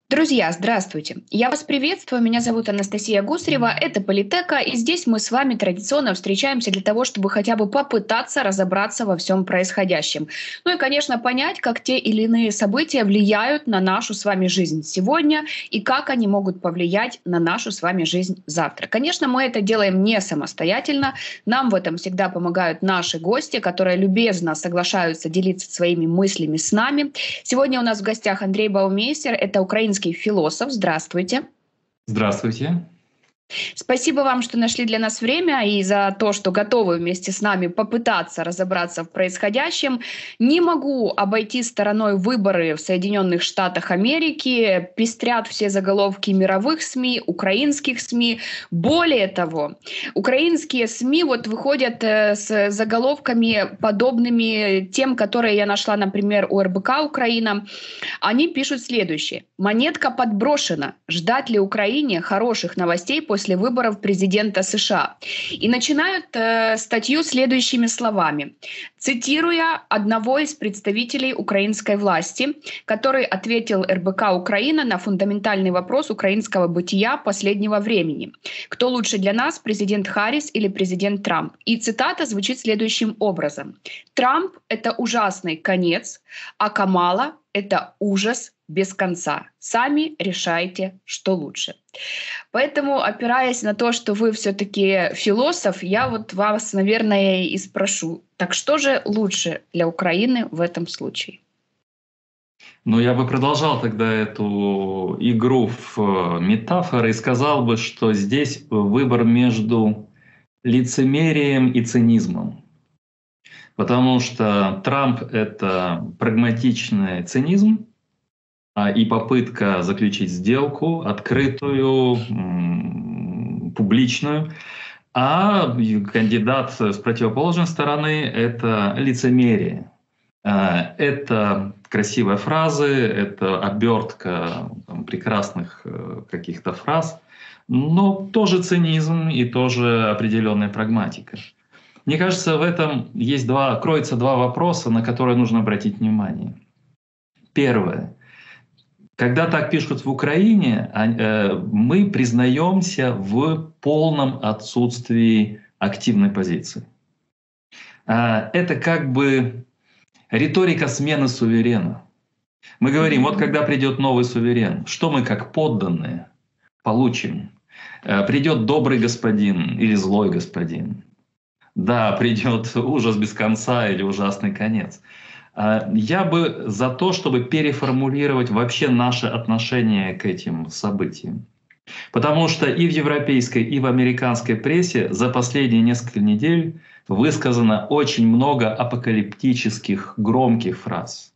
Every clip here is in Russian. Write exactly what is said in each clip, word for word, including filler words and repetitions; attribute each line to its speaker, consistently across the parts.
Speaker 1: Друзья, здравствуйте! Я вас приветствую. Меня зовут Анастасия Гусарева. Это Политека. И здесь мы с вами традиционно встречаемся для того, чтобы хотя бы попытаться разобраться во всем происходящем. Ну и, конечно, понять, как те или иные события влияют на нашу с вами жизнь сегодня и как они могут повлиять на нашу с вами жизнь завтра. Конечно, мы это делаем не самостоятельно. Нам в этом всегда помогают наши гости, которые любезно соглашаются делиться своими мыслями с нами. Сегодня у нас в гостях Андрей Баумейстер. Это украинский философ. Здравствуйте.
Speaker 2: Здравствуйте.
Speaker 1: Спасибо вам, что нашли для нас время и за то, что готовы вместе с нами попытаться разобраться в происходящем. Не могу обойти стороной выборы в Соединенных Штатах Америки. Пестрят все заголовки мировых СМИ, украинских СМИ. Более того, украинские СМИ вот выходят с заголовками, подобными тем, которые я нашла, например, у эр бэ ка Украина. Они пишут следующее. «Монетка подброшена. Ждать ли Украине хороших новостей после выборов президента США?» И начинают э, статью следующими словами. Цитируя одного из представителей украинской власти, который ответил эр бэ ка Украина на фундаментальный вопрос украинского бытия последнего времени. Кто лучше для нас, президент Харрис или президент Трамп? И цитата звучит следующим образом. «Трамп — это ужасный конец, а Камала — это ужас без конца. Сами решайте, что лучше». Поэтому, опираясь на то, что вы все-таки философ, я вот вас, наверное, и спрошу, так что же лучше для Украины в этом случае?
Speaker 2: Ну, я бы продолжал тогда эту игру в метафоры и сказал бы, что здесь выбор между лицемерием и цинизмом. Потому что Трамп — это прагматичный цинизм, и попытка заключить сделку открытую, публичную, а кандидат с противоположной стороны — это лицемерие. Это красивые фразы, это обертка там, прекрасных каких-то фраз, но тоже цинизм и тоже определенная прагматика. Мне кажется, в этом есть два, кроется два вопроса, на которые нужно обратить внимание. Первое. Когда так пишут в Украине, мы признаемся в полном отсутствии активной позиции. Это как бы риторика смены суверена. Мы говорим, вот когда придет новый суверен, что мы как подданные получим? Придет добрый господин или злой господин? Да, придет ужас без конца или ужасный конец. Я бы за то, чтобы переформулировать вообще наше отношение к этим событиям. Потому что и в европейской, и в американской прессе за последние несколько недель высказано очень много апокалиптических, громких фраз.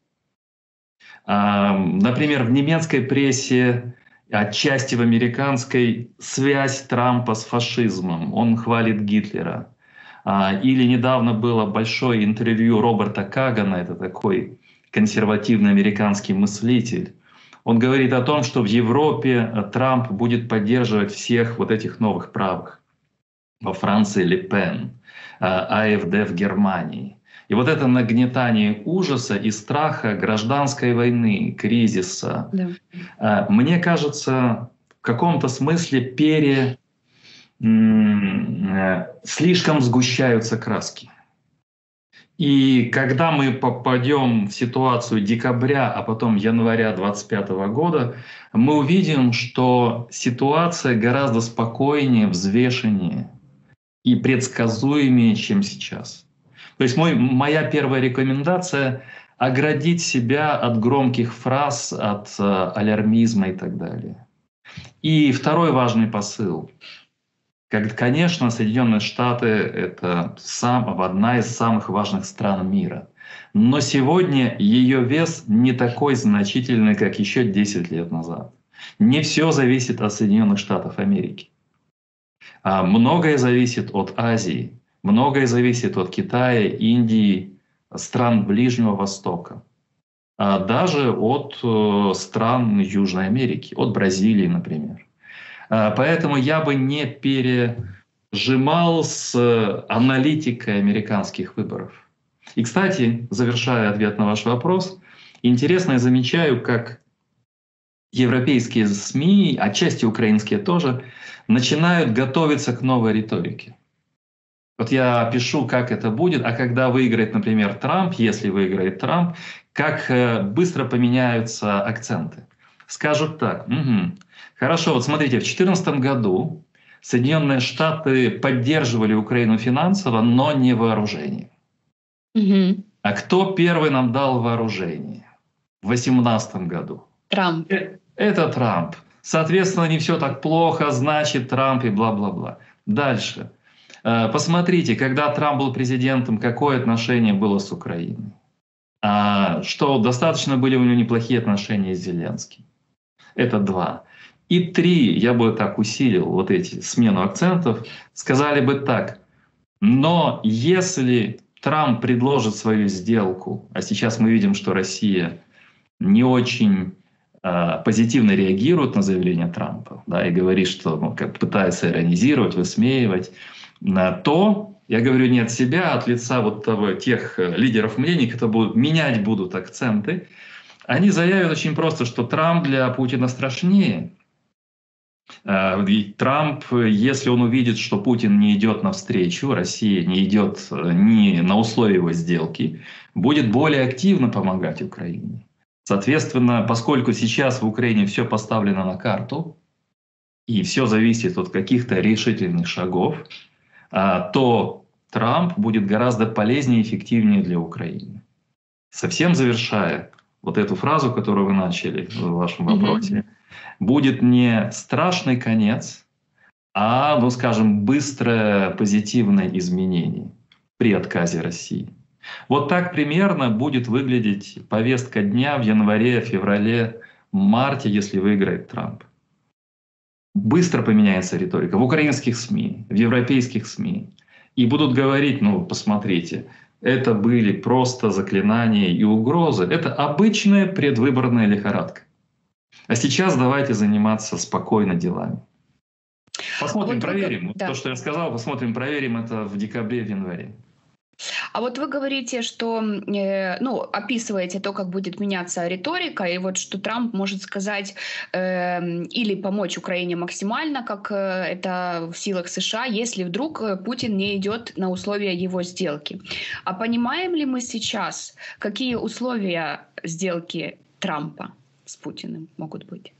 Speaker 2: Например, в немецкой прессе, отчасти в американской, связь Трампа с фашизмом. Он хвалит Гитлера. Или недавно было большое интервью Роберта Кагана, это такой консервативный американский мыслитель. Он говорит о том, что в Европе Трамп будет поддерживать всех вот этих новых правых. Во Франции Ле Пен, а эф дэ в Германии. И вот это нагнетание ужаса и страха гражданской войны, кризиса, да. Мне кажется, в каком-то смысле пере... слишком сгущаются краски. И когда мы попадем в ситуацию декабря, а потом января двадцать пятого года, мы увидим, что ситуация гораздо спокойнее, взвешеннее и предсказуемее, чем сейчас. То есть мой, моя первая рекомендация — оградить себя от громких фраз, от э, алярмизма и так далее. И второй важный посыл. Как, конечно, Соединенные Штаты — это сам, одна из самых важных стран мира. Но сегодня ее вес не такой значительный, как еще десять лет назад. Не все зависит от Соединенных Штатов Америки. А многое зависит от Азии, многое зависит от Китая, Индии, стран Ближнего Востока. А даже от э, стран Южной Америки, от Бразилии, например. Поэтому я бы не пережимал с аналитикой американских выборов. И, кстати, завершая ответ на ваш вопрос, интересно, я замечаю, как европейские СМИ, отчасти украинские тоже, начинают готовиться к новой риторике. Вот я пишу, как это будет, а когда выиграет, например, Трамп, если выиграет Трамп, как быстро поменяются акценты. Скажут так, угу, хорошо, вот смотрите, в две тысячи четырнадцатом году Соединенные Штаты поддерживали Украину финансово, но не вооружением.
Speaker 1: Угу.
Speaker 2: А кто первый нам дал вооружение? В две тысячи восемнадцатом году.
Speaker 1: Трамп.
Speaker 2: Это Трамп. Соответственно, не все так плохо, значит Трамп и бла-бла-бла. Дальше. Посмотрите, когда Трамп был президентом, какое отношение было с Украиной? А, что достаточно были у него неплохие отношения с Зеленским. Это два. И три, я бы так усилил вот эти смену акцентов, сказали бы так. Но если Трамп предложит свою сделку, а сейчас мы видим, что Россия не очень э, позитивно реагирует на заявление Трампа, да, и говорит, что ну, как пытается иронизировать, высмеивать, на то, я говорю не от себя, а от лица вот того, тех лидеров мнений, которые будут, менять будут акценты, они заявят очень просто, что Трамп для Путина страшнее. И Трамп, если он увидит, что Путин не идет навстречу, Россия не идет ни на условия его сделки, будет более активно помогать Украине. Соответственно, поскольку сейчас в Украине все поставлено на карту, и все зависит от каких-то решительных шагов, то Трамп будет гораздо полезнее и эффективнее для Украины. Совсем завершая вот эту фразу, которую вы начали в вашем вопросе, mm-hmm. будет не страшный конец, а, ну скажем, быстрое позитивное изменение при отказе России. Вот так примерно будет выглядеть повестка дня в январе, феврале, марте, если выиграет Трамп. Быстро поменяется риторика в украинских СМИ, в европейских СМИ. И будут говорить, ну, посмотрите, это были просто заклинания и угрозы. Это обычная предвыборная лихорадка. А сейчас давайте заниматься спокойно делами. Посмотрим, вот проверим. Вы... Да. То, что я сказал, посмотрим, проверим это в декабре, в январе.
Speaker 1: А вот вы говорите, что, э, ну, описываете то, как будет меняться риторика, и вот что Трамп может сказать э, или помочь Украине максимально, как э, это в силах США, если вдруг Путин не идет на условия его сделки. А понимаем ли мы сейчас, какие условия сделки Трампа с Путиным могут быть?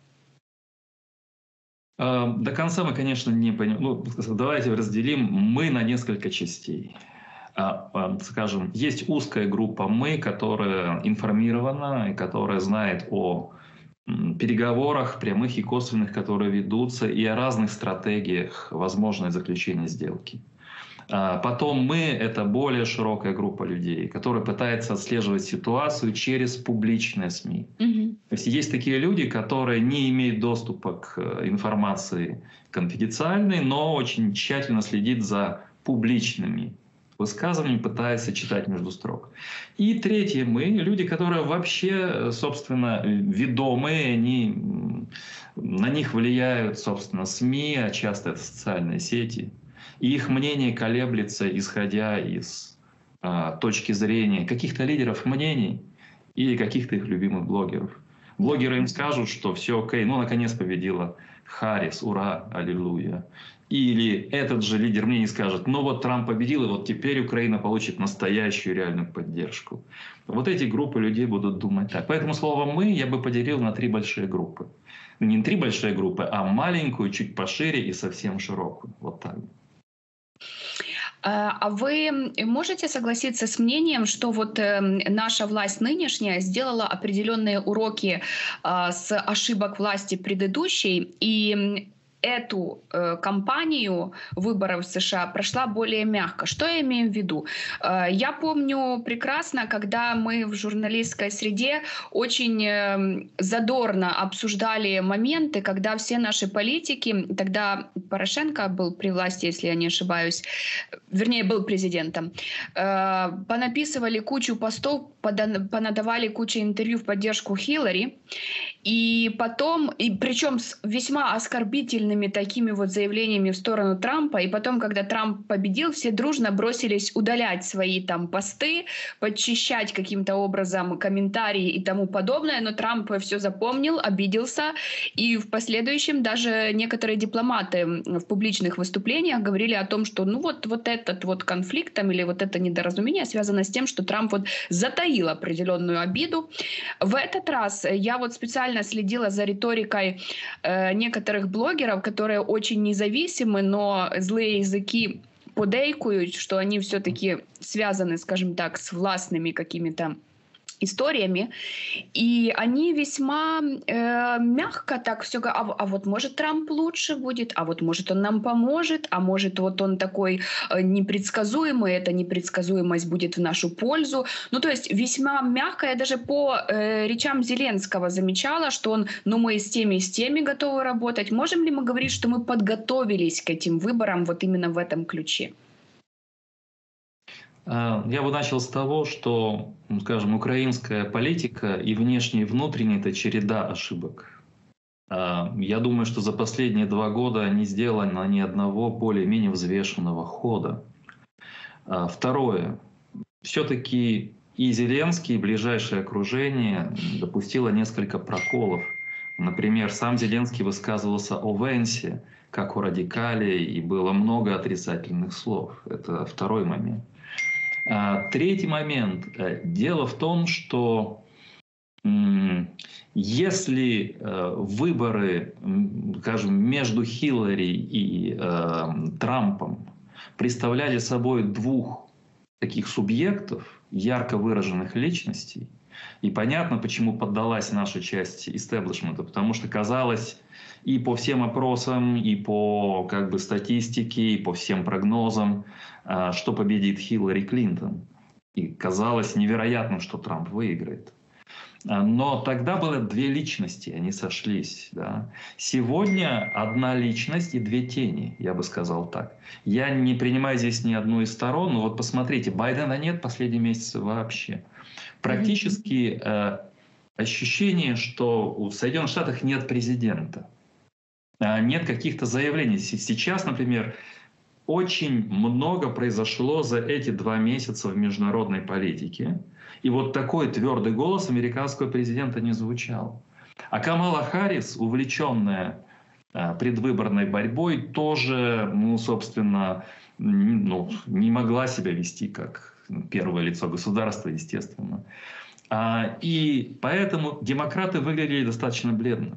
Speaker 2: До конца мы, конечно, не понимаем. Ну, давайте разделим мы на несколько частей. Скажем, есть узкая группа «мы», которая информирована и которая знает о переговорах, прямых и косвенных, которые ведутся, и о разных стратегиях возможного заключения сделки. Потом «мы» — это более широкая группа людей, которая пытается отслеживать ситуацию через публичные СМИ. Mm-hmm. То есть есть такие люди, которые не имеют доступа к информации конфиденциальной, но очень тщательно следят за публичными высказываниями, пытаются читать между строк. И третье «мы» — люди, которые вообще, собственно, ведомые, они, на них влияют, собственно, СМИ, а часто это социальные сети. И их мнение колеблется, исходя из а, точки зрения каких-то лидеров мнений и каких-то их любимых блогеров. Блогеры им скажут, что все окей, ну, наконец победила Харрис, ура, аллилуйя. Или этот же лидер мнений скажет, ну вот Трамп победил, и вот теперь Украина получит настоящую реальную поддержку. Вот эти группы людей будут думать так. Поэтому слово «мы» я бы поделил на три большие группы. Не на три большие группы, а маленькую, чуть пошире и совсем широкую. Вот так.
Speaker 1: А вы можете согласиться с мнением, что вот наша власть нынешняя сделала определенные уроки с ошибок власти предыдущей, и эту э, кампанию выборов в США прошла более мягко? Что я имею в виду? Э, я помню прекрасно, когда мы в журналистской среде очень э, задорно обсуждали моменты, когда все наши политики, тогда Порошенко был при власти, если я не ошибаюсь, вернее, был президентом, э, понаписывали кучу постов, понадавали кучу интервью в поддержку Хиллари, И потом, и причем с весьма оскорбительными такими вот заявлениями в сторону Трампа, и потом, когда Трамп победил, все дружно бросились удалять свои там посты, подчищать каким-то образом комментарии и тому подобное, но Трамп все запомнил, обиделся, и в последующем даже некоторые дипломаты в публичных выступлениях говорили о том, что ну вот, вот этот вот конфликт там, или вот это недоразумение связано с тем, что Трамп вот затаил определенную обиду. В этот раз я вот специально следила за риторикой э, некоторых блогеров, которые очень независимы, но злые языки подейкуют, что они все-таки связаны, скажем так, с властными какими-то историями, и они весьма э, мягко так все говорят, а, а вот может Трамп лучше будет, а вот может он нам поможет, а может вот он такой э, непредсказуемый, эта непредсказуемость будет в нашу пользу. Ну то есть весьма мягко, я даже по э, речам Зеленского замечала, что он, ну мы и с теми, и с теми готовы работать. Можем ли мы говорить, что мы подготовились к этим выборам вот именно в этом ключе?
Speaker 2: Я бы начал с того, что, скажем, украинская политика и внешняя, и внутренняя – это череда ошибок. Я думаю, что за последние два года не сделано ни одного более-менее взвешенного хода. Второе. Все-таки и Зеленский, и ближайшее окружение допустило несколько проколов. Например, сам Зеленский высказывался о Венсе, как о радикале, и было много отрицательных слов. Это второй момент. Третий момент. Дело в том, что если выборы, скажем, между Хиллари и Трампом представляли собой двух таких субъектов, ярко выраженных личностей, и понятно, почему поддалась наша часть истеблишмента, потому что казалось и по всем опросам, и по как бы статистике, и по всем прогнозам, что победит Хиллари Клинтон. И казалось невероятным, что Трамп выиграет. Но тогда было две личности, они сошлись. Да. Сегодня одна личность и две тени, я бы сказал так. Я не принимаю здесь ни одну из сторон, но вот посмотрите, Байдена нет последние месяцы вообще. Практически э, ощущение, что в Соединенных Штатах нет президента. Нет каких-то заявлений. Сейчас, например, очень много произошло за эти два месяца в международной политике. И вот такой твердый голос американского президента не звучал. А Камала Харрис, увлеченная предвыборной борьбой, тоже, ну, собственно, ну, не могла себя вести как первое лицо государства, естественно. И поэтому демократы выглядели достаточно бледно.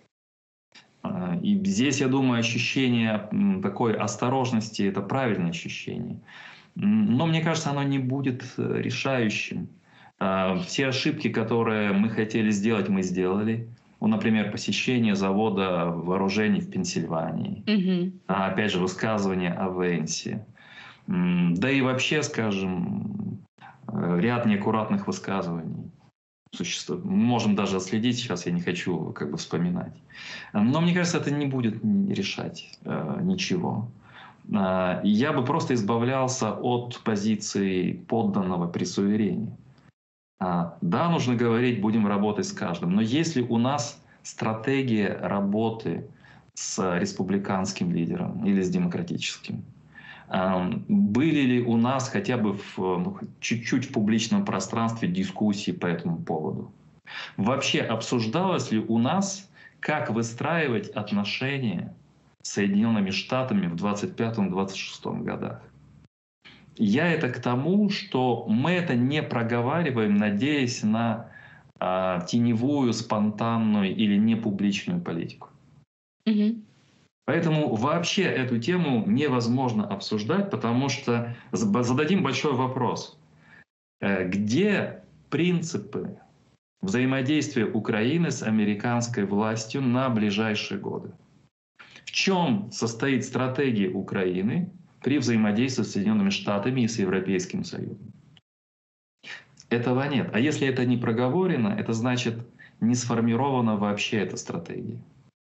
Speaker 2: И здесь, я думаю, ощущение такой осторожности – это правильное ощущение. Но мне кажется, оно не будет решающим. Все ошибки, которые мы хотели сделать, мы сделали. Ну, например, посещение завода вооружений в Пенсильвании. Mm-hmm. Опять же, высказывание о Венсе. Да и вообще, скажем, ряд неаккуратных высказываний. Существует. Можем даже отследить, сейчас я не хочу как бы вспоминать. Но мне кажется, это не будет решать э, ничего. Э, я бы просто избавлялся от позиции подданного при суверене. Э, да, нужно говорить, будем работать с каждым. Но если у нас стратегия работы с республиканским лидером или с демократическим, были ли у нас хотя бы в, ну, чуть-чуть в публичном пространстве дискуссии по этому поводу? Вообще обсуждалось ли у нас, как выстраивать отношения с Соединенными Штатами в двадцать пятом — двадцать шестом годах? Я это к тому, что мы это не проговариваем, надеясь на а, теневую, спонтанную или непубличную политику. Mm-hmm. Поэтому вообще эту тему невозможно обсуждать, потому что зададим большой вопрос. Где принципы взаимодействия Украины с американской властью на ближайшие годы? В чем состоит стратегия Украины при взаимодействии с Соединенными Штатами и с Европейским Союзом? Этого нет. А если это не проговорено, это значит, не сформирована вообще эта стратегия.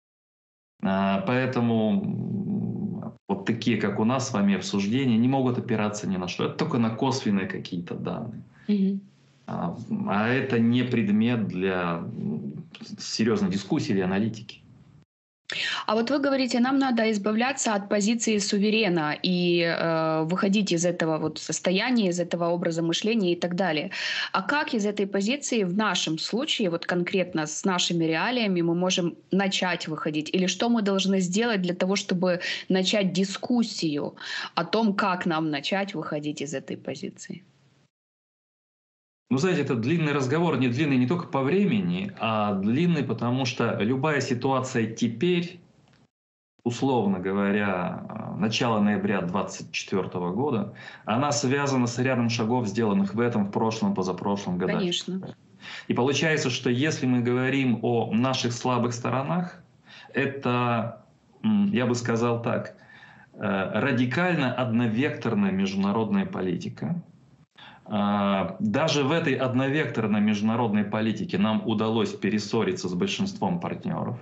Speaker 2: Поэтому вот такие, как у нас с вами, обсуждения не могут опираться ни на что. Это только на косвенные какие-то данные. Mm-hmm. А, а это не предмет для серьезной дискуссии или аналитики.
Speaker 1: А вот вы говорите, нам надо избавляться от позиции суверена и э, выходить из этого вот состояния, из этого образа мышления и так далее. А как из этой позиции в нашем случае, вот конкретно с нашими реалиями, мы можем начать выходить? Или что мы должны сделать для того, чтобы начать дискуссию о том, как нам начать выходить из этой позиции?
Speaker 2: Ну, знаете, это длинный разговор, не длинный не только по времени, а длинный, потому что любая ситуация теперь, условно говоря, начало ноября двадцать четвёртого года, она связана с рядом шагов, сделанных в этом, в прошлом, позапрошлом годах.
Speaker 1: Конечно.
Speaker 2: И получается, что если мы говорим о наших слабых сторонах, это, я бы сказал так, радикально одновекторная международная политика. Даже в этой одновекторной международной политике нам удалось перессориться с большинством партнеров.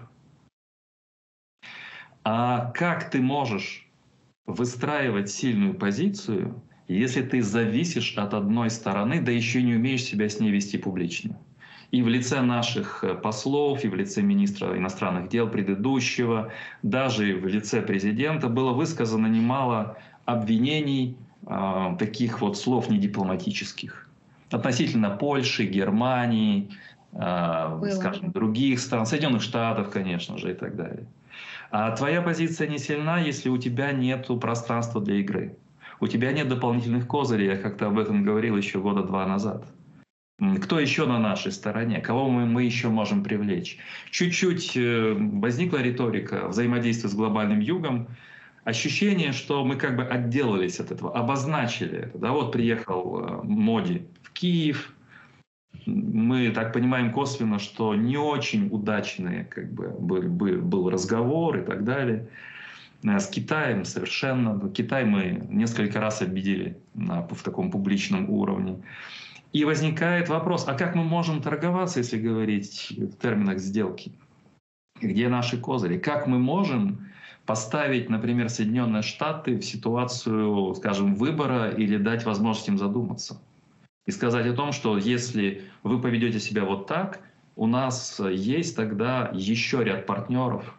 Speaker 2: А как ты можешь выстраивать сильную позицию, если ты зависишь от одной стороны, да еще не умеешь себя с ней вести публично? И в лице наших послов, и в лице министра иностранных дел предыдущего, даже в лице президента было высказано немало обвинений, э, таких вот слов недипломатических относительно Польши, Германии, э, скажем, других стран, Соединенных Штатов, конечно же, и так далее. А твоя позиция не сильна, если у тебя нет пространства для игры. У тебя нет дополнительных козырей, я как-то об этом говорил еще года два назад. Кто еще на нашей стороне? Кого мы, мы еще можем привлечь? Чуть-чуть возникла риторика взаимодействия с глобальным югом. Ощущение, что мы как бы отделались от этого, обозначили это. Да, вот приехал Моди в Киев. Мы так понимаем косвенно, что не очень удачный как бы, был, был разговор и так далее. С Китаем совершенно. Китай мы несколько раз обидели на, в таком публичном уровне. И возникает вопрос, а как мы можем торговаться, если говорить в терминах сделки? Где наши козыри? Как мы можем поставить, например, Соединенные Штаты в ситуацию, скажем, выбора или дать возможность им задуматься? И сказать о том, что если вы поведете себя вот так, у нас есть тогда еще ряд партнеров,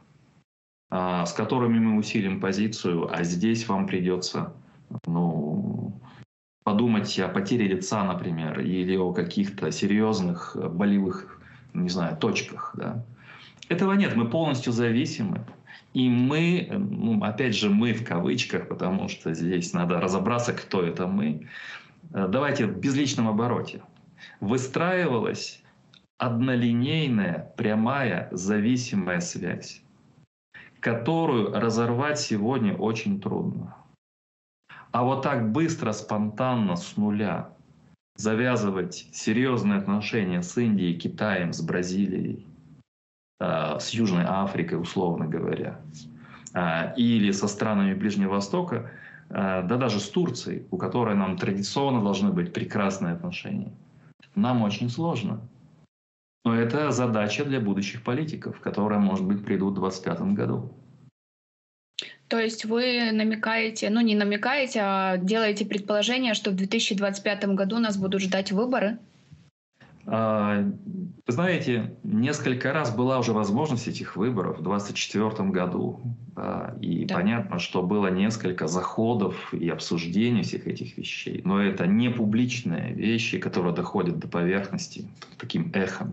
Speaker 2: с которыми мы усилим позицию, а здесь вам придется, ну, подумать о потере лица, например, или о каких-то серьезных болевых, не знаю, точках. Да. Этого нет, мы полностью зависимы. И мы, ну, опять же, мы в кавычках, потому что здесь надо разобраться, кто это мы. Давайте в безличном обороте. Выстраивалась однолинейная, прямая, зависимая связь, которую разорвать сегодня очень трудно. А вот так быстро, спонтанно, с нуля завязывать серьезные отношения с Индией, Китаем, с Бразилией, с Южной Африкой, условно говоря, или со странами Ближнего Востока, да даже с Турцией, у которой нам традиционно должны быть прекрасные отношения, нам очень сложно. Но это задача для будущих политиков, которые, может быть, придут в двадцать пятом году.
Speaker 1: То есть вы намекаете, ну не намекаете, а делаете предположение, что в две тысячи двадцать пятом году нас будут ждать выборы?
Speaker 2: Вы знаете, несколько раз была уже возможность этих выборов в двадцать четвёртом году. Да, и да. Понятно, что было несколько заходов и обсуждений всех этих вещей. Но это не публичные вещи, которые доходят до поверхности таким эхом.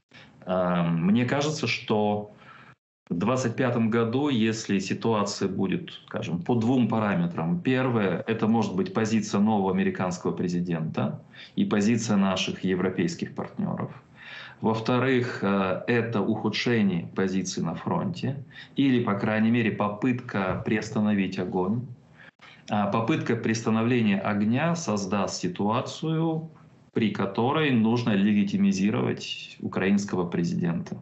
Speaker 2: Мне кажется, что в двадцать пятом году, если ситуация будет, скажем, по двум параметрам. Первое, это может быть позиция нового американского президента и позиция наших европейских партнеров. Во-вторых, это ухудшение позиции на фронте или, по крайней мере, попытка приостановить огонь. Попытка приостановления огня создаст ситуацию, при которой нужно легитимизировать украинского президента.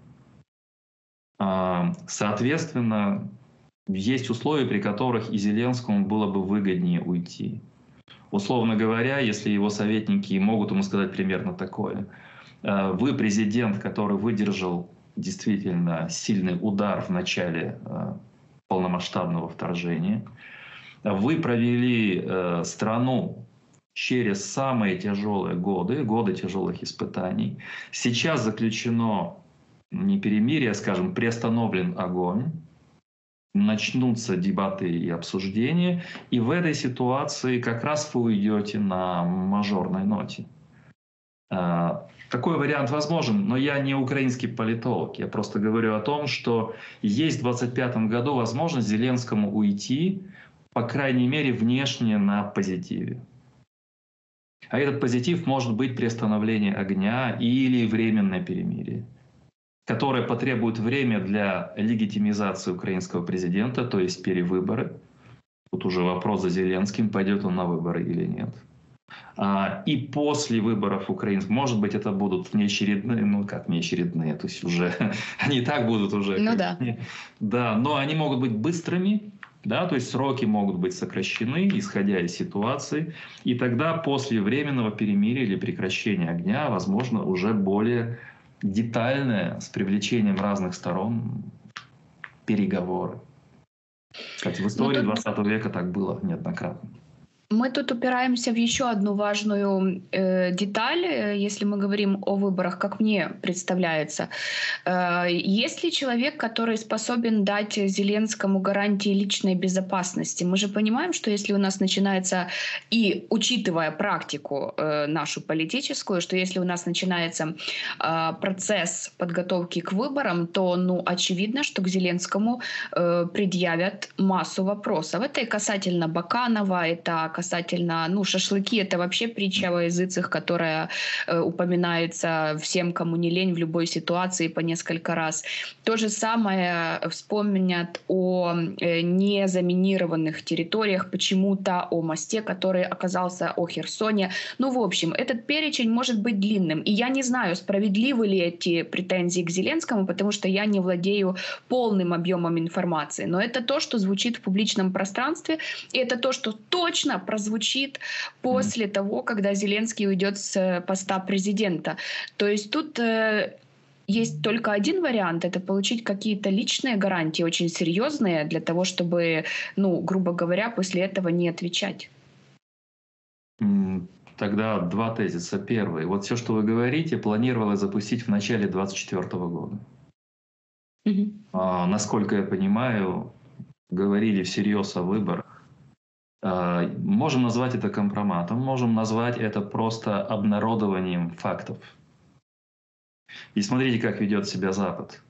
Speaker 2: Соответственно, есть условия, при которых и Зеленскому было бы выгоднее уйти. Условно говоря, если его советники могут ему сказать примерно такое. Вы президент, который выдержал действительно сильный удар в начале полномасштабного вторжения. Вы провели страну через самые тяжелые годы, годы тяжелых испытаний. Сейчас заключено не перемирие, а, скажем, приостановлен огонь, начнутся дебаты и обсуждения, и в этой ситуации как раз вы уйдете на мажорной ноте. Такой вариант возможен, но я не украинский политолог. Я просто говорю о том, что есть в двадцать пятом году возможность Зеленскому уйти, по крайней мере, внешне на позитиве. А этот позитив может быть приостановление огня или временное перемирие, которое потребует время для легитимизации украинского президента, то есть перевыборы. Тут уже вопрос за Зеленским, пойдет он на выборы или нет. И после выборов украинских, может быть, это будут внеочередные, ну как внеочередные, то есть уже они и так будут уже.
Speaker 1: Ну да.
Speaker 2: Да, но они могут быть быстрыми, да, то есть сроки могут быть сокращены, исходя из ситуации, и тогда после временного перемирия или прекращения огня, возможно, уже более детальное, с привлечением разных сторон, переговоры. Кстати, в истории
Speaker 1: тут...
Speaker 2: двадцатого века так было неоднократно.
Speaker 1: Мы тут упираемся в еще одну важную э, деталь, э, если мы говорим о выборах, как мне представляется. Э, есть ли человек, который способен дать Зеленскому гарантии личной безопасности? Мы же понимаем, что если у нас начинается, и учитывая практику э, нашу политическую, что если у нас начинается э, процесс подготовки к выборам, то ну, очевидно, что к Зеленскому э, предъявят массу вопросов. Это и касательно Баканова, это касательно, ну, шашлыки — это вообще притча во языцах, которая э, упоминается всем, кому не лень, в любой ситуации по несколько раз. То же самое вспомнят о э, незаминированных территориях, почему-то о мосте, который оказался, о Херсоне. Ну, в общем, этот перечень может быть длинным. И я не знаю, справедливы ли эти претензии к Зеленскому, потому что я не владею полным объемом информации. Но это то, что звучит в публичном пространстве, и это то, что точно прозвучит после mm. того, когда Зеленский уйдет с поста президента. То есть тут э, есть только один вариант — это получить какие-то личные гарантии, очень серьезные, для того, чтобы, ну, грубо говоря, после этого не отвечать.
Speaker 2: Mm. Тогда два тезиса. Первый. Вот все, что вы говорите, планировалось запустить в начале двадцать четвёртого года. Mm-hmm. А, насколько я понимаю, говорили всерьез о выборах. Можем назвать это компроматом, можем назвать это просто обнародованием фактов. И смотрите, как ведет себя Запад.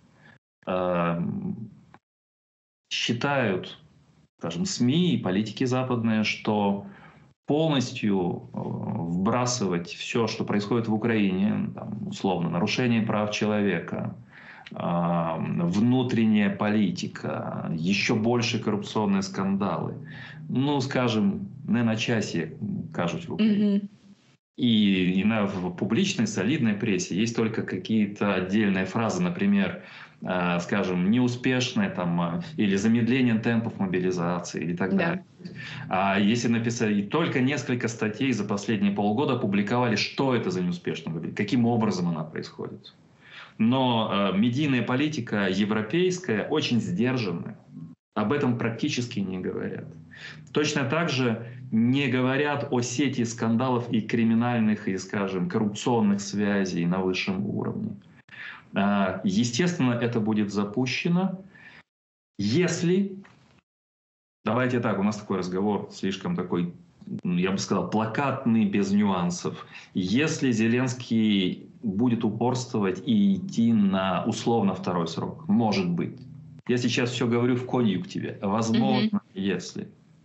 Speaker 2: Считают, скажем, СМИ и политики западные, что полностью вбрасывать все, что происходит в Украине, там, условно, нарушение прав человека, внутренняя политика, еще больше коррупционные скандалы, ну, скажем, не на часе, кажуть, в Украине. Mm-hmm. И, и на, в публичной, солидной прессе есть только какие-то отдельные фразы, например, э, скажем, неуспешное там, или замедление темпов мобилизации и так далее. Yeah. А если написали, и только несколько статей за последние полгода опубликовали, что это за неуспешная мобилизация, каким образом она происходит. Но э, медийная политика европейская очень сдержанная. Об этом практически не говорят. Точно так же не говорят о сети скандалов и криминальных, и, скажем, коррупционных связей на высшем уровне. Э, естественно, это будет запущено, если... Давайте так, у нас такой разговор слишком такой, я бы сказал, плакатный, без нюансов. Если Зеленский будет упорствовать и идти на условно второй срок, может быть. Я сейчас все говорю в конъюнктиве. Возможно, mm-hmm. если.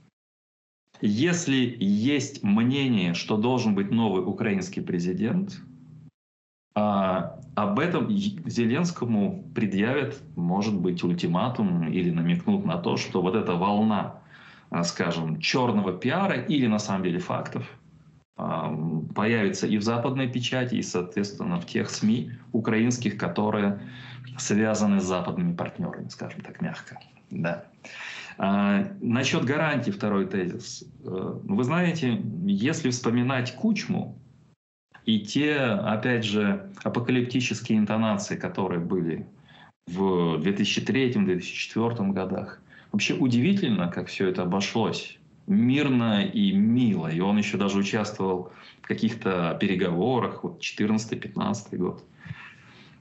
Speaker 2: Если есть мнение, что должен быть новый украинский президент, а, об этом Зеленскому предъявят, может быть, ультиматум или намекнут на то, что вот эта волна, скажем, черного пиара или на самом деле фактов появится и в западной печати, и, соответственно, в тех СМИ украинских, которые связаны с западными партнерами, скажем так, мягко. Да. А, насчет гарантий, второй тезис. Вы знаете, если вспоминать Кучму и те, опять же, апокалиптические интонации, которые были в две тысячи третьем — две тысячи четвёртом годах, вообще удивительно, как все это обошлось. Мирно и мило. И он еще даже участвовал в каких-то переговорах, вот четырнадцатый — пятнадцатый год.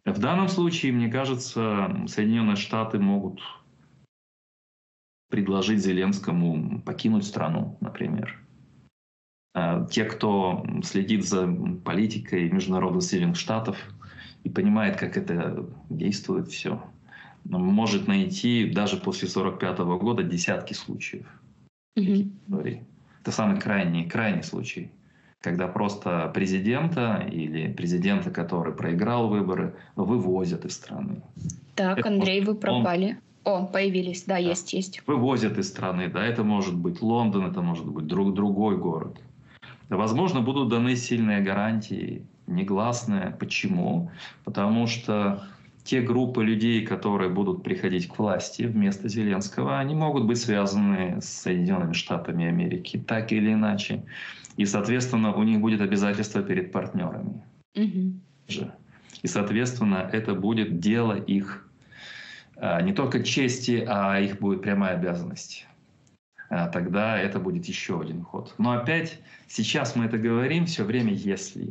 Speaker 2: В данном случае, мне кажется, Соединенные Штаты могут предложить Зеленскому покинуть страну, например. Те, кто следит за политикой международных Соединенных Штатов и понимает, как это действует все, может найти даже после сорок пятого года десятки случаев. Mm-hmm. Это самый крайний, крайний случай, когда просто президента или президента, который проиграл выборы, вывозят из страны.
Speaker 1: Так, это Андрей, может, вы пропали. Он... О, появились, да, да, есть, есть.
Speaker 2: Вывозят из страны, да, это может быть Лондон, это может быть друг, другой город. Возможно, будут даны сильные гарантии, негласные. Почему? Потому что те группы людей, которые будут приходить к власти вместо Зеленского, они могут быть связаны с Соединенными Штатами Америки, так или иначе. И, соответственно, у них будет обязательство перед партнерами. Mm-hmm. И, соответственно, это будет дело их не только чести, а их будет прямая обязанность. Тогда это будет еще один ход. Но опять, сейчас мы это говорим, все время «если».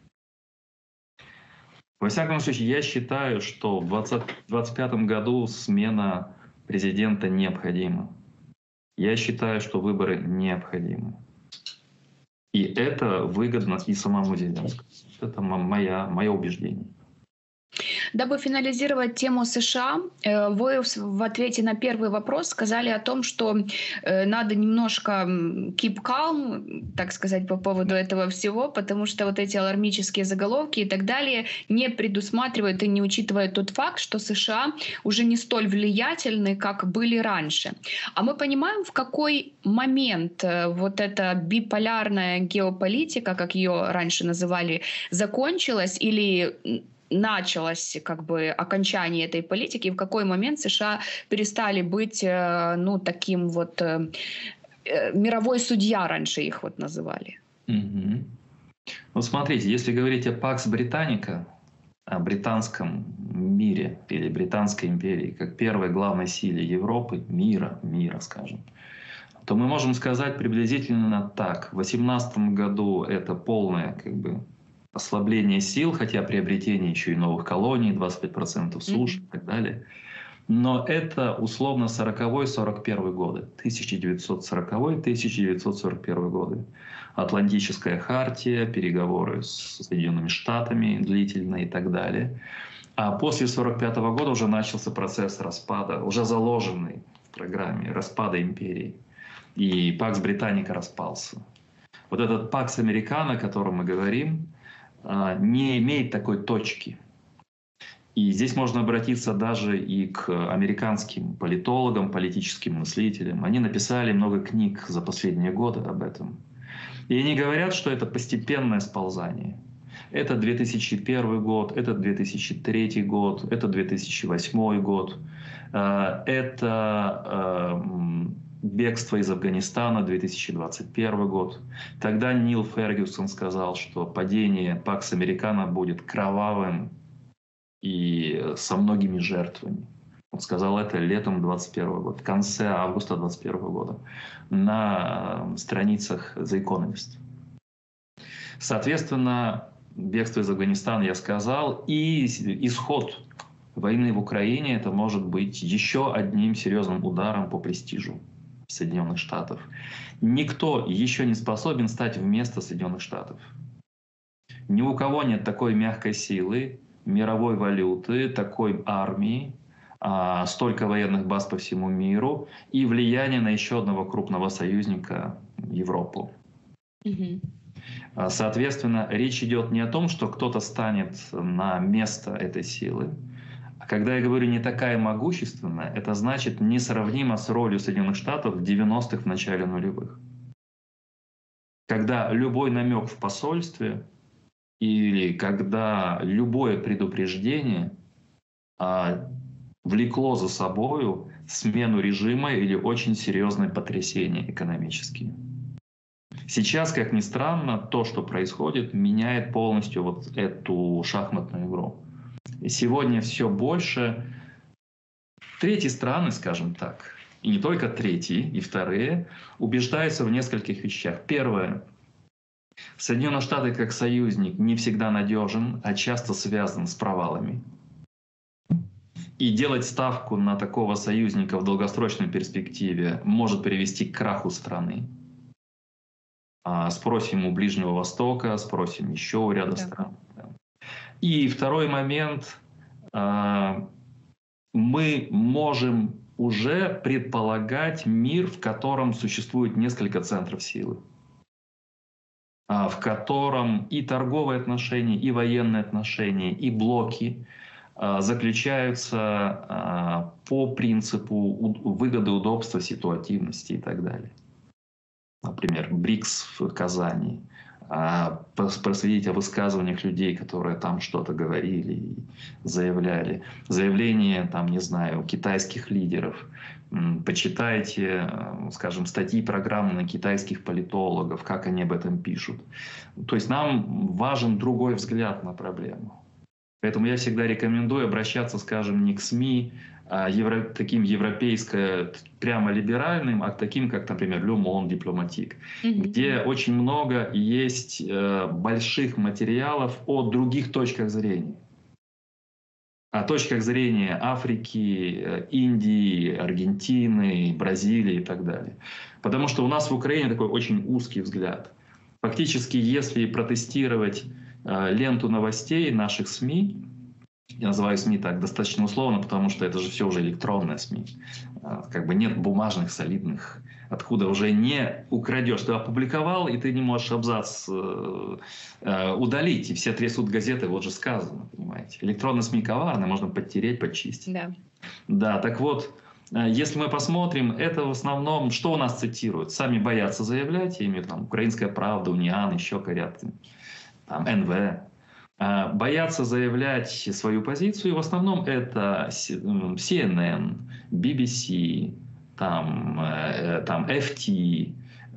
Speaker 2: Во всяком случае, я считаю, что в двадцать пятом году смена президента необходима. Я считаю, что выборы необходимы. И это выгодно и самому Зеленскому. Это моя, мое убеждение.
Speaker 1: Дабы финализировать тему США, вы в ответе на первый вопрос сказали о том, что надо немножко keep calm, так сказать, по поводу этого всего, потому что вот эти алармические заголовки и так далее не предусматривают и не учитывают тот факт, что США уже не столь влиятельны, как были раньше. А мы понимаем, в какой момент вот эта биполярная геополитика, как ее раньше называли, закончилась или началось как бы окончание этой политики, в какой момент США перестали быть, ну, таким вот э, мировой судья, раньше их вот называли.
Speaker 2: Mm-hmm. Вот смотрите, если говорить о Пакс Британика, о британском мире или британской империи, как первой главной силе Европы, мира, мира, скажем, то мы можем сказать приблизительно так. В восемнадцатом году это полное, как бы, ослабление сил, хотя приобретение еще и новых колоний, двадцать пять процентов суш mm-hmm. и так далее. Но это условно сороковой сорок первый годы, тысяча девятьсот сороковой тысяча девятьсот сорок первый годы. Атлантическая хартия, переговоры с Соединенными Штатами длительные и так далее. А после сорок пятого года уже начался процесс распада, уже заложенный в программе распада империи. И Пакс Британика распался. Вот этот Пакс Американо, о котором мы говорим, не имеет такой точки. И здесь можно обратиться даже и к американским политологам, политическим мыслителям. Они написали много книг за последние годы об этом. И они говорят, что это постепенное сползание. Это две тысячи первый год, это две тысячи третий год, это две тысячи восьмой год. Это бегство из Афганистана, две тысячи двадцать первый год. Тогда Нил Фергюсон сказал, что падение Пакс Американо будет кровавым и со многими жертвами. Он сказал это летом двадцать первого года, в конце августа двадцать первого года на страницах The Economist. Соответственно, бегство из Афганистана я сказал, и исход войны в Украине это может быть еще одним серьезным ударом по престижу Соединенных Штатов. Никто еще не способен стать вместо Соединенных Штатов. Ни у кого нет такой мягкой силы, мировой валюты, такой армии, а, столько военных баз по всему миру и влияния на еще одного крупного союзника — Европу. Mm-hmm. Соответственно, речь идет не о том, что кто-то станет на место этой силы. А когда я говорю «не такая могущественная», это значит несравнимо с ролью Соединенных Штатов в девяностых, в начале нулевых. Когда любой намек в посольстве или когда любое предупреждение а, влекло за собою смену режима или очень серьезные потрясения экономические. Сейчас, как ни странно, то, что происходит, меняет полностью вот эту шахматную игру. И сегодня все больше третьи страны, скажем так, и не только третьи, и вторые, убеждаются в нескольких вещах. Первое. Соединенные Штаты как союзник не всегда надежен, а часто связан с провалами. И делать ставку на такого союзника в долгосрочной перспективе может привести к краху страны. Спросим у Ближнего Востока, спросим еще у ряда да. стран. И второй момент. Мы можем уже предполагать мир, в котором существует несколько центров силы. В котором и торговые отношения, и военные отношения, и блоки заключаются по принципу выгоды, удобства, ситуативности и так далее. Например, БРИКС в Казани. Просветить о высказываниях людей, которые там что-то говорили и заявляли. Заявления, там, не знаю, китайских лидеров. Почитайте, скажем, статьи, программы на китайских политологов, как они об этом пишут. То есть нам важен другой взгляд на проблему. Поэтому я всегда рекомендую обращаться, скажем, не к СМИ, а евро, таким европейско, прямо либеральным, а к таким, как, например, Le Monde Diplomatique, mm-hmm. где очень много есть э, больших материалов о других точках зрения. О точках зрения Африки, Индии, Аргентины, Бразилии и так далее. Потому что у нас в Украине такой очень узкий взгляд. Фактически, если протестировать э, ленту новостей наших СМИ, я называю СМИ так достаточно условно, потому что это же все уже электронные СМИ. Как бы нет бумажных, солидных, откуда уже не украдешь. Ты опубликовал, и ты не можешь абзац э, э, удалить. И все трясут газеты, вот же сказано, понимаете. Электронные СМИ коварны, можно подтереть, подчистить. Да. Да, так вот, если мы посмотрим, это в основном, что у нас цитируют? Сами боятся заявлять, я имею в виду, там, «Украинская правда», «Униан», еще ряд, там, эн вэ. Боятся заявлять свою позицию. В основном это си эн эн, би би си, там, там эф ти,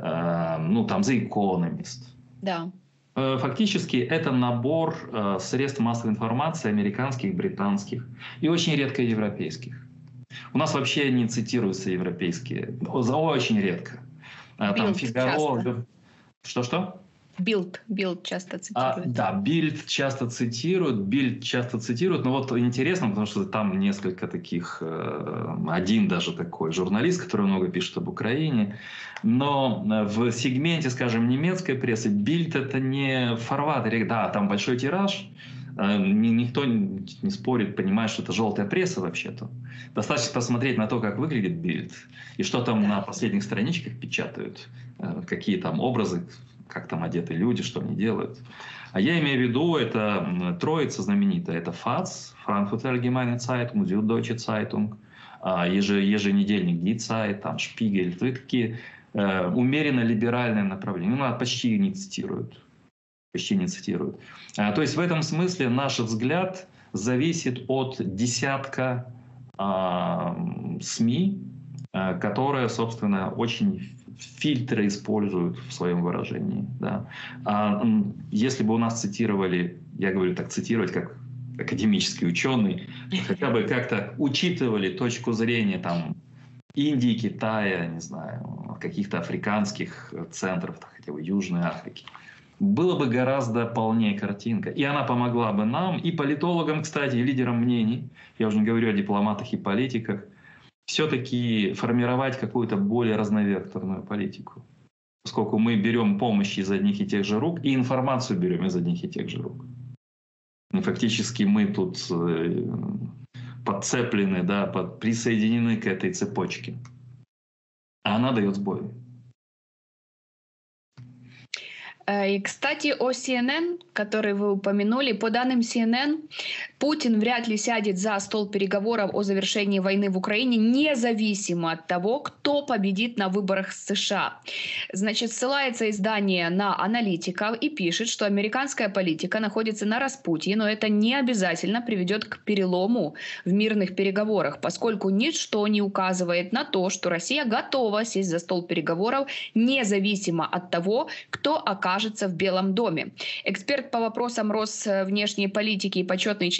Speaker 2: ну, там The Economist.
Speaker 1: Да.
Speaker 2: Фактически это набор средств массовой информации американских, британских и очень редко европейских. У нас вообще не цитируются европейские. Очень редко. Там Фигаро. Что-что?
Speaker 1: Билд, Билд часто цитирует.
Speaker 2: А, да, Билд часто цитируют, Билд часто цитируют, но вот интересно, потому что там несколько таких, один даже такой журналист, который много пишет об Украине, но в сегменте, скажем, немецкой прессы Билд это не фарватер, да, там большой тираж, никто не спорит, понимает, что это желтая пресса вообще-то. Достаточно посмотреть на то, как выглядит Билд, и что там да. на последних страничках печатают, какие там образы, как там одеты люди, что они делают. А я имею в виду, это троица знаменитая. Это ФАЦ, Frankfurter Allgemeine Zeitung, Süddeutsche Zeitung, еженедельник Die Zeit, там Шпигель. Это такие э, умеренно либеральные направления. Ну, почти не цитируют. Почти не цитируют. А, то есть в этом смысле наш взгляд зависит от десятка э, СМИ, э, которые, собственно, очень фильтры используют в своем выражении. Да. А если бы у нас цитировали, я говорю так, цитировать как академический ученый, хотя бы как-то учитывали точку зрения там, Индии, Китая, не знаю, каких-то африканских центров, хотя бы Южной Африки, было бы гораздо полнее картинка. И она помогла бы нам, и политологам, кстати, и лидерам мнений, я уже не говорю о дипломатах и политиках, все-таки формировать какую-то более разновекторную политику. Поскольку мы берем помощь из одних и тех же рук, и информацию берем из одних и тех же рук. И фактически мы тут подцеплены, да, под, присоединены к этой цепочке. А она дает сбой.
Speaker 1: И, кстати, о си эн эн, который вы упомянули, по данным си эн эн, Путин вряд ли сядет за стол переговоров о завершении войны в Украине, независимо от того, кто победит на выборах в США. Значит, ссылается издание на аналитиков и пишет, что американская политика находится на распутье, но это не обязательно приведет к перелому в мирных переговорах, поскольку ничто не указывает на то, что Россия готова сесть за стол переговоров, независимо от того, кто окажется в Белом доме. Эксперт по вопросам Росвнешней политики и почетный член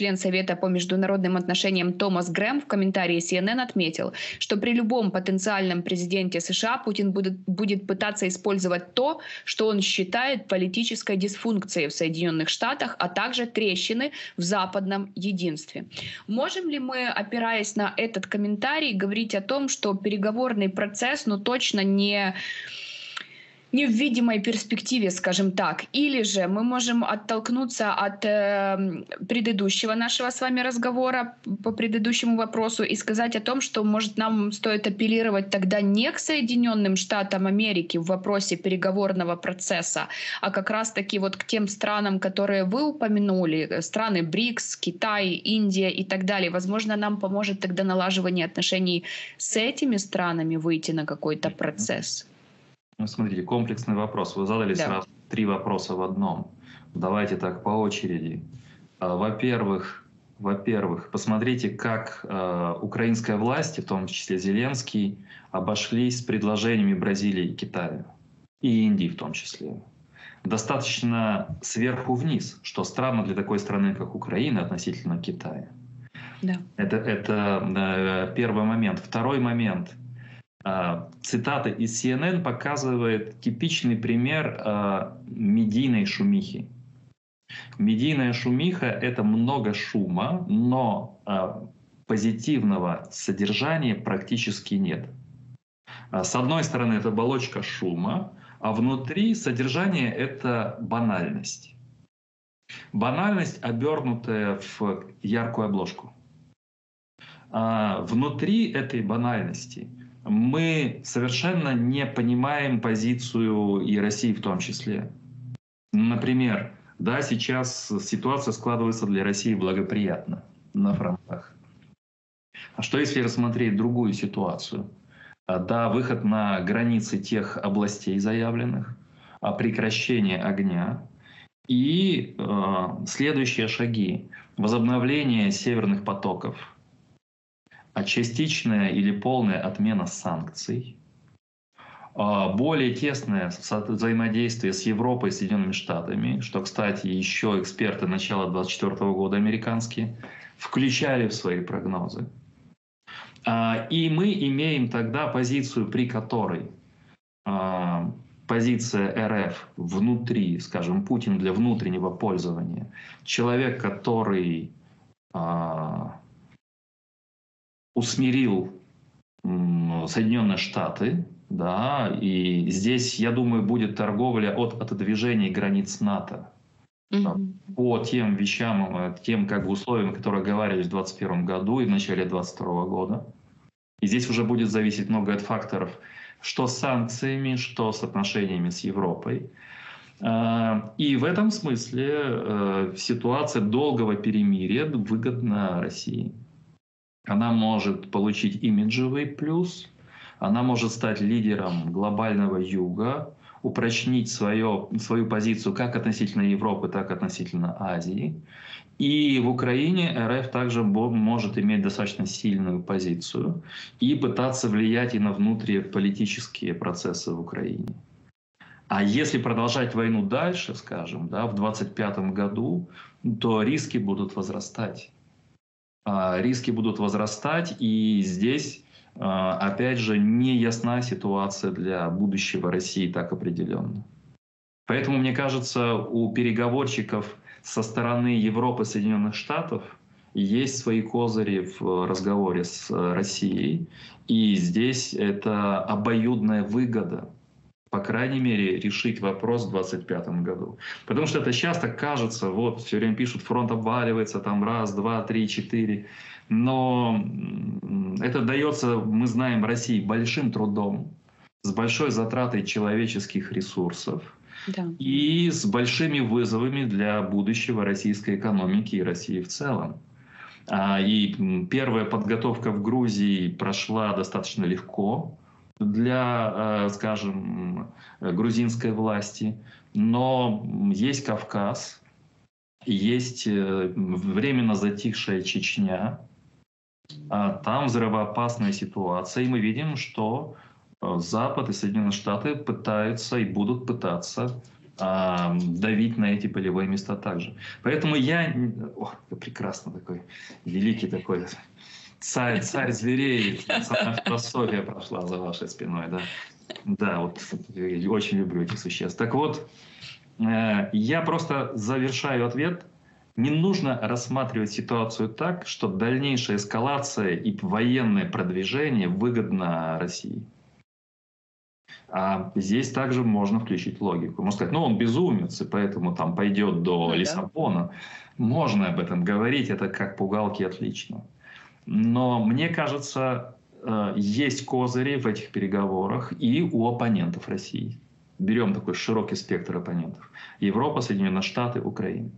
Speaker 1: член Совета по международным отношениям Томас Грэм в комментарии си эн эн отметил, что при любом потенциальном президенте США Путин будет, будет пытаться использовать то, что он считает политической дисфункцией в Соединенных Штатах, а также трещины в западном единстве. Можем ли мы, опираясь на этот комментарий, говорить о том, что переговорный процесс, ну, точно не... не в видимой перспективе, скажем так. Или же мы можем оттолкнуться от э, предыдущего нашего с вами разговора по предыдущему вопросу и сказать о том, что, может, нам стоит апеллировать тогда не к Соединенным Штатам Америки в вопросе переговорного процесса, а как раз-таки вот к тем странам, которые вы упомянули, страны БРИКС, Китай, Индия и так далее. Возможно, нам поможет тогда налаживание отношений с этими странами выйти на какой-то процесс.
Speaker 2: Ну, смотрите, комплексный вопрос. Вы задали да. сразу три вопроса в одном. Давайте так по очереди. Во-первых, во-первых, посмотрите, как э, украинская власть, в том числе Зеленский, обошлись с предложениями Бразилии и Китая. И Индии в том числе. Достаточно сверху вниз, что странно для такой страны, как Украина, относительно Китая. Да. Это, это э, первый момент. Второй момент. Цитата из си эн эн показывает типичный пример э, медийной шумихи. Медийная шумиха — это много шума, но э, позитивного содержания практически нет. С одной стороны, это оболочка шума, а внутри содержание — это банальность. Банальность, обернутая в яркую обложку. А внутри этой банальности мы совершенно не понимаем позицию и России в том числе. Например, да, сейчас ситуация складывается для России благоприятно на фронтах. А что если рассмотреть другую ситуацию? Да, выход на границы тех областей заявленных, прекращение огня и э, следующие шаги. Возобновление северных потоков, частичная или полная отмена санкций, более тесное взаимодействие с Европой и Соединенными Штатами, что, кстати, еще эксперты начала двадцать четвёртого года американские включали в свои прогнозы. И мы имеем тогда позицию, при которой позиция эр эф внутри, скажем, Путин для внутреннего пользования, человек, который усмирил Соединенные Штаты, да, и здесь, я думаю, будет торговля от отодвижения границ НАТО mm-hmm. по тем вещам, тем как бы условиям, которые говорились в двадцать первом году и в начале двадцать второго года. И здесь уже будет зависеть много от факторов, что с санкциями, что с отношениями с Европой. И в этом смысле ситуация долгого перемирия выгодна России. Она может получить имиджевый плюс, она может стать лидером глобального юга, упрочнить свое, свою позицию как относительно Европы, так и относительно Азии. И в Украине эр эф также может иметь достаточно сильную позицию и пытаться влиять и на внутриполитические процессы в Украине. А если продолжать войну дальше, скажем, да, в двадцать пятом году, то риски будут возрастать. Риски будут возрастать, и здесь, опять же, не ясна ситуация для будущего России так определенно. Поэтому, мне кажется, у переговорщиков со стороны Европы и Соединенных Штатов есть свои козыри в разговоре с Россией, и здесь это обоюдная выгода. По крайней мере, решить вопрос в двадцать пятом году. Потому что это часто кажется, вот все время пишут, фронт обваливается, там раз, два, три, четыре. Но это дается, мы знаем, России большим трудом, с большой затратой человеческих ресурсов да. и с большими вызовами для будущего российской экономики и России в целом. И первая подготовка в Грузии прошла достаточно легко для, скажем, грузинской власти. Но есть Кавказ, есть временно затихшая Чечня, там взрывоопасная ситуация, и мы видим, что Запад и Соединенные Штаты пытаются и будут пытаться а, давить на эти полевые места также. Поэтому я... О, прекрасно такой, великий такой царь, царь зверей, самая философия прошла за вашей спиной, да. Да, вот очень люблю этих существ. Так вот, я просто завершаю ответ. Не нужно рассматривать ситуацию так, что дальнейшая эскалация и военное продвижение выгодно России. А здесь также можно включить логику. Можно сказать, ну он безумец, и поэтому там пойдет до ну, Лиссабона. Да. Можно об этом говорить, это как пугалки отлично. Но мне кажется, есть козыри в этих переговорах и у оппонентов России. Берем такой широкий спектр оппонентов. Европа, Соединенные Штаты, Украина.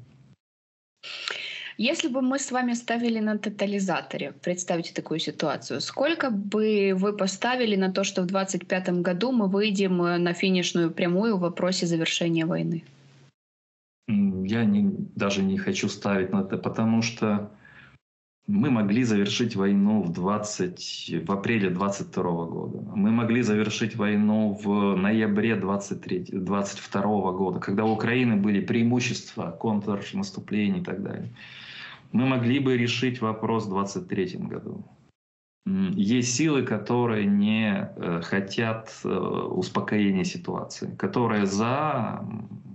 Speaker 1: Если бы мы с вами ставили на тотализаторе, представьте такую ситуацию, сколько бы вы поставили на то, что в двадцать пятом году мы выйдем на финишную прямую в вопросе завершения войны?
Speaker 2: Я не, даже не хочу ставить на это, потому что мы могли завершить войну в, двадцать, в апреле двадцать второго года. Мы могли завершить войну в ноябре двадцать второго года, когда у Украины были преимущества, контрнаступления и так далее. Мы могли бы решить вопрос в двадцать третьем году. Есть силы, которые не хотят успокоения ситуации, которые за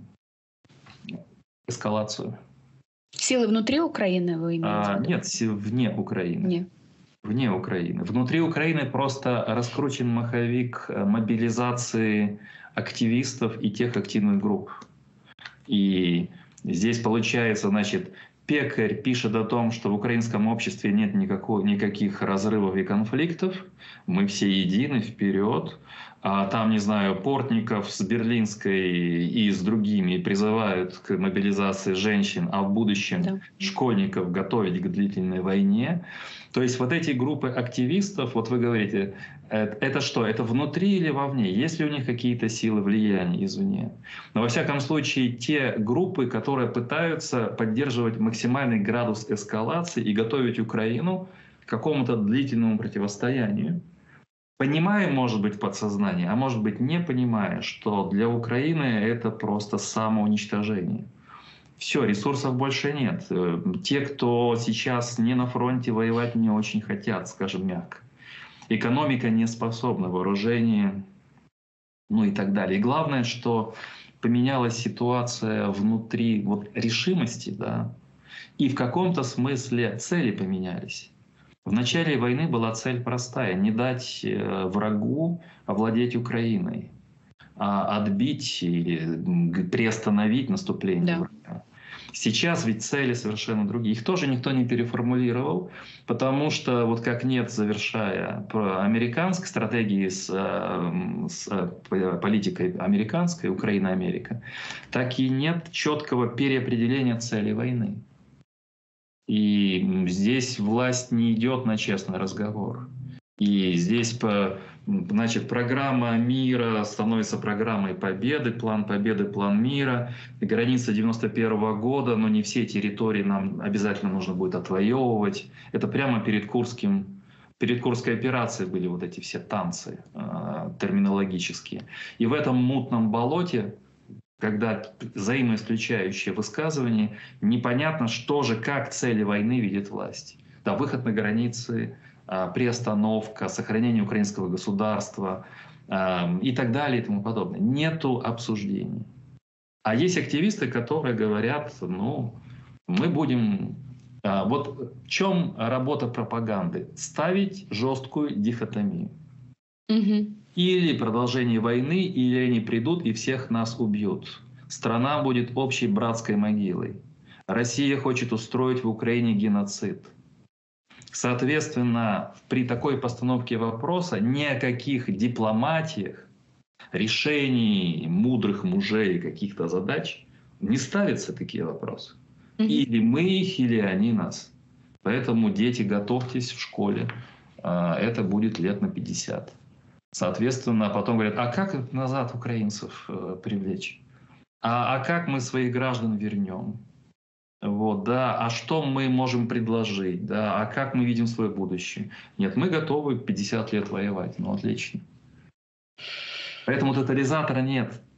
Speaker 2: эскалацию.
Speaker 1: Силы внутри Украины вы имеете
Speaker 2: а,
Speaker 1: в виду?
Speaker 2: Нет, вне Украины.
Speaker 1: Не.
Speaker 2: Вне Украины. Внутри Украины просто раскручен маховик мобилизации активистов и тех активных групп. И здесь получается, значит, Пекарь пишет о том, что в украинском обществе нет никакого, никаких разрывов и конфликтов, мы все едины, вперед. А там, не знаю, Портников с Берлинской и с другими призывают к мобилизации женщин, а в будущем да. школьников готовить к длительной войне. То есть вот эти группы активистов, вот вы говорите, это что, это внутри или вовне? Есть ли у них какие-то силы влияния извне? Но во всяком случае, те группы, которые пытаются поддерживать максимальный градус эскалации и готовить Украину к какому-то длительному противостоянию, понимая, может быть, подсознание, а может быть, не понимая, что для Украины это просто самоуничтожение. Все, ресурсов больше нет. Те, кто сейчас не на фронте, воевать не очень хотят, скажем мягко. Экономика не способна, вооружение, ну и так далее. И главное, что поменялась ситуация внутри вот, решимости, да, и в каком-то смысле цели поменялись. В начале войны была цель простая — не дать врагу овладеть Украиной, а отбить или приостановить наступление да. врага. Сейчас ведь цели совершенно другие. Их тоже никто не переформулировал, потому что вот как нет, завершая американской стратегии с, с политикой американской, Украина-Америка, так и нет четкого переопределения цели войны. И здесь власть не идет на честный разговор. И здесь, значит, программа мира становится программой победы, план победы, план мира, граница девяносто первого года, но не все территории нам обязательно нужно будет отвоевывать. Это прямо перед Курским, перед Курской операцией были вот эти все танцы э, терминологические. И в этом мутном болоте, когда взаимоисключающие высказывания, непонятно, что же, как цели войны видит власть. Да, выход на границы, приостановка, сохранение украинского государства э, и так далее и тому подобное. Нету обсуждений. А есть активисты, которые говорят, ну, мы будем... Э, вот в чем работа пропаганды? Ставить жесткую дихотомию.
Speaker 1: Угу.
Speaker 2: Или продолжение войны, или они придут и всех нас убьют. Страна будет общей братской могилой. Россия хочет устроить в Украине геноцид. Соответственно, при такой постановке вопроса ни о каких дипломатиях, решений мудрых мужей каких-то задач не ставятся такие вопросы. Mm-hmm. Или мы их, или они нас. Поэтому, дети, готовьтесь в школе. Это будет лет на пятьдесят. Соответственно, потом говорят, а как назад украинцев привлечь? А, а как мы своих граждан вернем? Вот, да, а что мы можем предложить, да, а как мы видим свое будущее? Нет, мы готовы пятьдесят лет воевать, ну отлично. Поэтому тотализатора нет.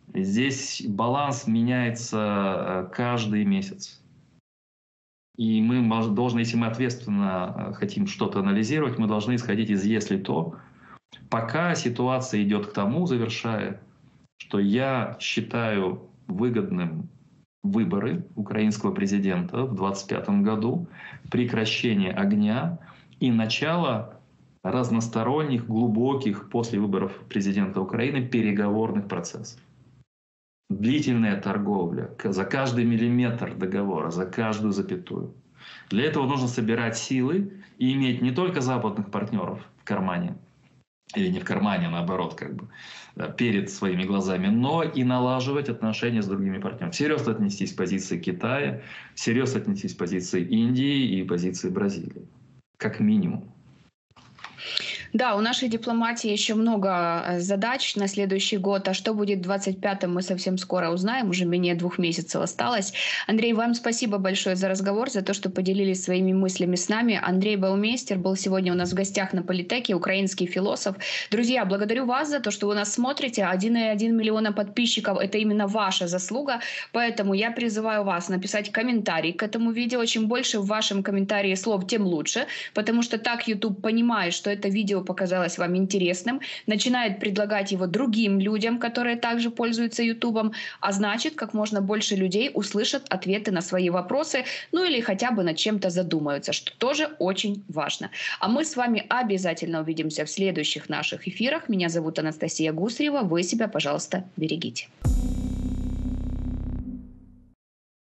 Speaker 2: Здесь баланс меняется каждый месяц. И мы должны, если мы ответственно хотим что-то анализировать, мы должны исходить из «если то». Пока ситуация идет к тому, завершая, что я считаю выгодным выборы украинского президента в двадцать пятом году, прекращение огня и начало разносторонних, глубоких после выборов президента Украины переговорных процессов. Длительная торговля за каждый миллиметр договора, за каждую запятую. Для этого нужно собирать силы и иметь не только западных партнеров в кармане, или не в кармане, а наоборот, как бы перед своими глазами, но и налаживать отношения с другими партнерами. Всерьез отнестись к позиции Китая, всерьез отнестись к позиции Индии и позиции Бразилии. Как минимум.
Speaker 1: Да, у нашей дипломатии еще много задач на следующий год. А что будет в двадцать пятом, мы совсем скоро узнаем. Уже менее двух месяцев осталось. Андрей, вам спасибо большое за разговор, за то, что поделились своими мыслями с нами. Андрей Баумейстер был сегодня у нас в гостях на Политеке, украинский философ. Друзья, благодарю вас за то, что вы нас смотрите. один и один миллиона подписчиков – это именно ваша заслуга. Поэтому я призываю вас написать комментарий к этому видео. Чем больше в вашем комментарии слов, тем лучше. Потому что так YouTube понимает, что это видео показалось вам интересным, начинает предлагать его другим людям, которые также пользуются Ютубом, а значит, как можно больше людей услышат ответы на свои вопросы, ну или хотя бы над чем-то задумаются, что тоже очень важно. А мы с вами обязательно увидимся в следующих наших эфирах. Меня зовут Анастасия Гусарева. Вы себя, пожалуйста, берегите.